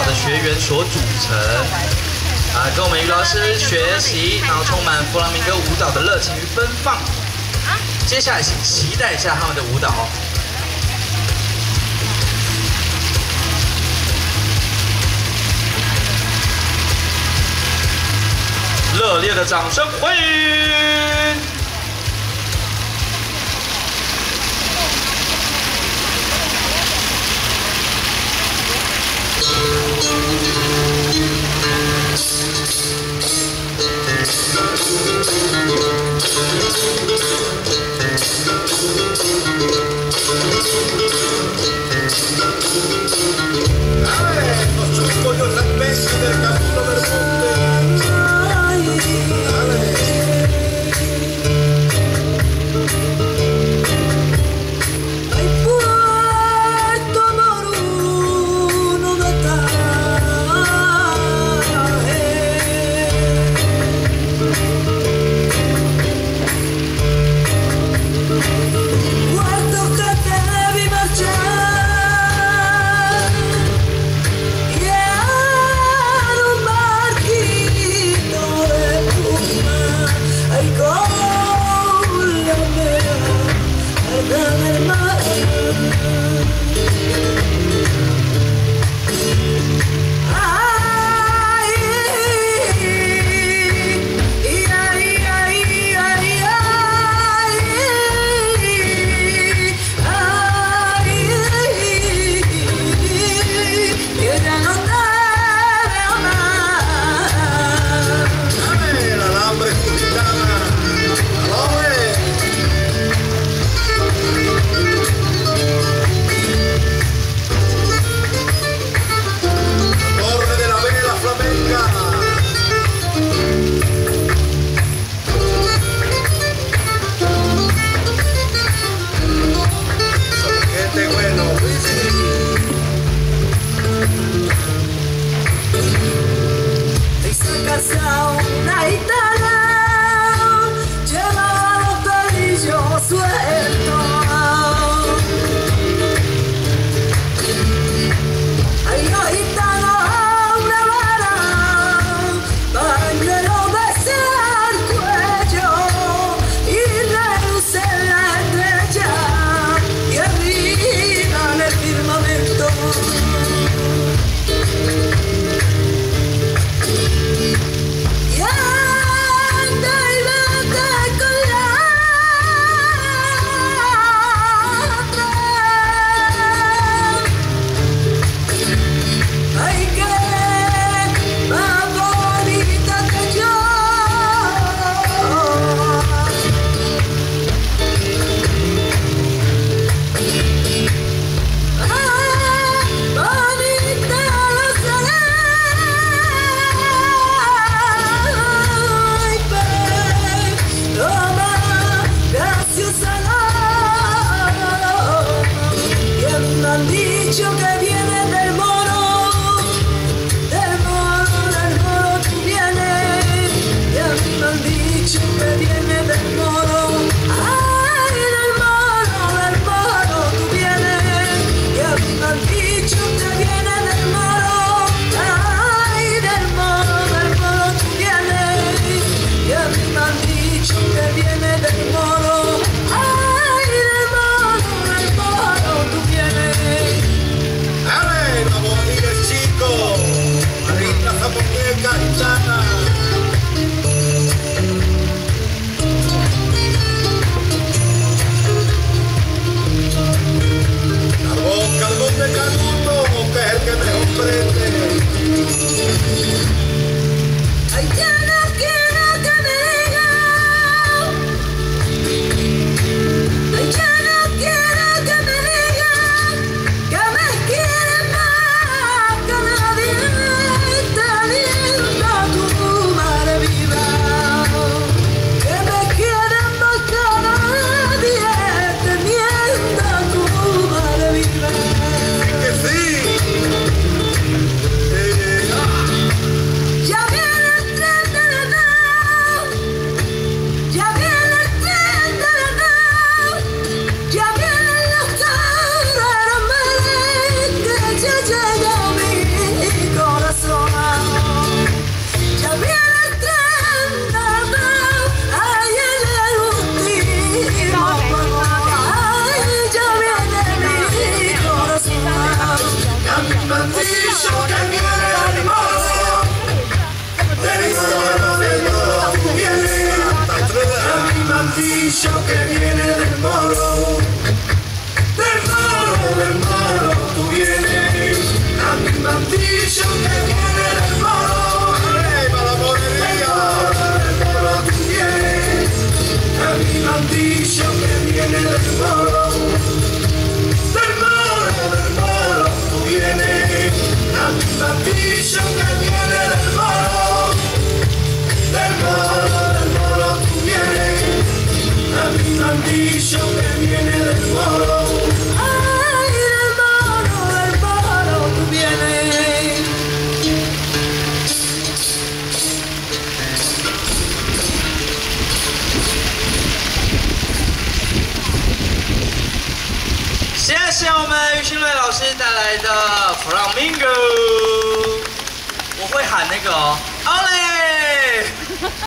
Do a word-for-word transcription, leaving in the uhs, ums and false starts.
的学员所组成。啊，跟我们于老师学习，然后充满弗朗明哥舞蹈的热情与奔放。接下来，请期待一下他们的舞蹈。热烈的掌声欢迎！ Guardo bandido que viene del moro, del moro, del moro, tú vienes. A mi bandido que viene del moro, del moro, del moro, tú vienes. A mi bandido que viene del moro, del moro, del moro, tú vienes. A mi bandido que viene del moro, del moro, del moro, tú vienes. A mi bandido que viene del moro, del moro, del moro, tú vienes. A mi bandido que viene del moro, ay, del moro, del moro, tú vienes. 谢谢我们于新瑞老师带来的 Flamingo， 我会喊那个哦，奥嘞。